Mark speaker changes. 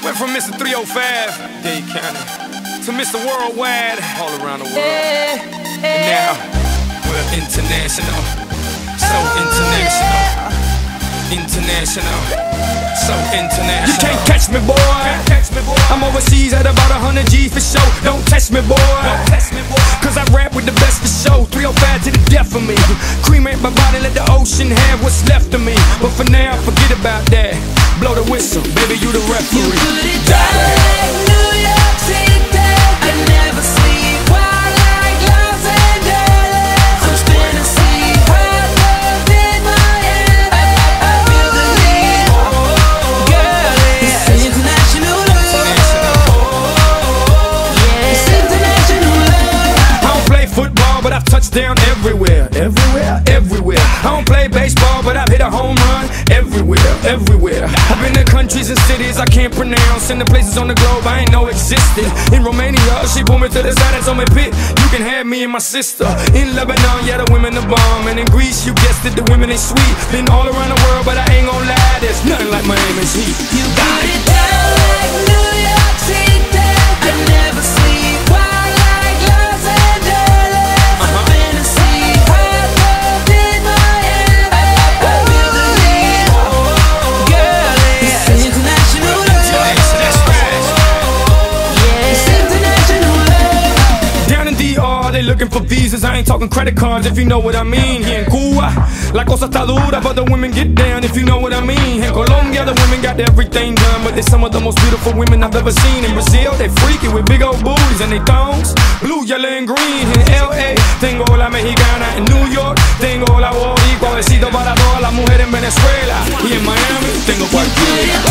Speaker 1: Went from Mr. 305, Dade County, to Mr. Worldwide, all around the world. And now, we're international, so international, international, so international. You can't catch me, boy. I'm overseas at about 100 G's for show. Don't test me, boy. Cause I rap with the best for show. 305 to the death of me. Cremate my body, let the ocean have what's left of me. But for now, forget about that. Blow the whistle, baby, you the referee.
Speaker 2: You put it down like New York City. I never sleep while like Los Angeles. I'm spinning sea, hot love in my head. I feel the need, girl, it's international love. Yeah, it's international love.
Speaker 1: I don't play football, but I've touched down everywhere. Everywhere, everywhere. I don't play baseball, but I've hit a home run everywhere, everywhere. I've been to countries and cities I can't pronounce, and the places on the globe I ain't know existed. In Romania, she pulled me to the side and told me, "Pit, you can have me and my sister." In Lebanon, yeah, the women are bomb. And in Greece, you guessed it, the women ain't sweet. Been all around the world, but I ain't gon' lie, there's nothing like Miami's heat.
Speaker 2: You put it down like New York City. I never sleep while like Los Angeles. I'm spinning sea, hot love in my head. I feel the need, girl, it's international love. Yeah, it's international love.
Speaker 1: Down in DR, they looking for visas. I ain't talking credit cards, if you know what I mean. Here in Cuba, la cosa está dura, but the women get down, if you know what I mean. In Colombia, the women got everything done, but they're some of the most beautiful women I've ever seen. In Brazil, they freaky with big old booties and they thongs, blue, yellow, and green. In LA, tengo la mexicana. In New York, tengo la boricua. Besito para todas las mujeres en Venezuela. Y en Miami, tengo cualquiera.